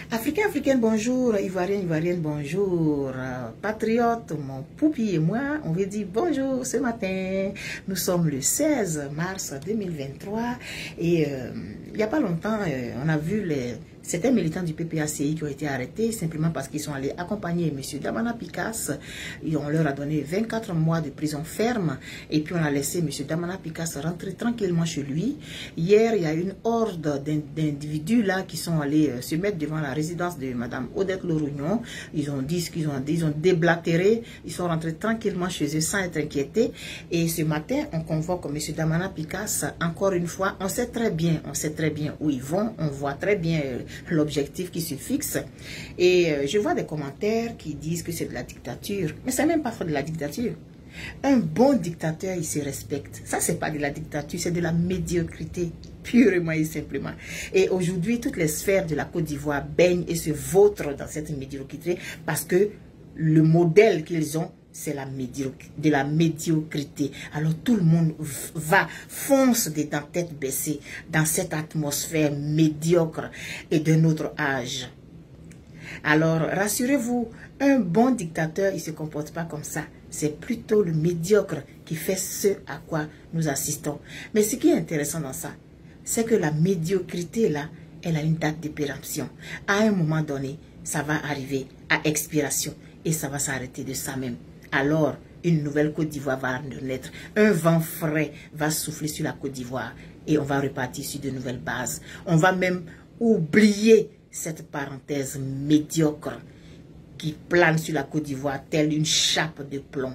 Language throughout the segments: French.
Africain, africaine, bonjour. Ivoirien, ivoirienne, bonjour. Patriote, mon poupi et moi, on veut dire bonjour ce matin. Nous sommes le 16 mars 2023 et il n'y a pas longtemps, on a vu certains militants du PPACI qui ont été arrêtés simplement parce qu'ils sont allés accompagner M. Damana Picasse. Et on leur a donné 24 mois de prison ferme et puis on a laissé M. Damana Picasse rentrer tranquillement chez lui. Hier, il y a une horde d'individus là qui sont allés se mettre devant la résidence de Mme Odette Lorougnon. Ils ont dit ce qu'ils ont dit, ils ont déblatéré, ils sont rentrés tranquillement chez eux sans être inquiétés. Et ce matin, on convoque M. Damana Picasse. Encore une fois, on sait très bien où ils vont, on voit très bien l'objectif qui se fixe. Et je vois des commentaires qui disent que c'est de la dictature. Mais c'est même pas de la dictature. Un bon dictateur, il se respecte. Ça, c'est pas de la dictature, c'est de la médiocrité, purement et simplement. Et aujourd'hui, toutes les sphères de la Côte d'Ivoire baignent et se vautrent dans cette médiocrité parce que le modèle qu'ils ont, c'est de la médiocrité. Alors tout le monde fonce dedans tête baissée dans cette atmosphère médiocre et de notre âge. Alors rassurez-vous, un bon dictateur, il ne se comporte pas comme ça. C'est plutôt le médiocre qui fait ce à quoi nous assistons. Mais ce qui est intéressant dans ça, c'est que la médiocrité là, elle a une date de péremption. À un moment donné, ça va arriver à expiration et ça va s'arrêter de ça même. Alors, une nouvelle Côte d'Ivoire va naître. Un vent frais va souffler sur la Côte d'Ivoire et on va repartir sur de nouvelles bases. On va même oublier cette parenthèse médiocre qui plane sur la Côte d'Ivoire telle une chape de plomb.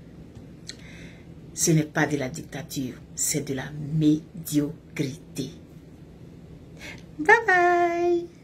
Ce n'est pas de la dictature, c'est de la médiocrité. Bye bye!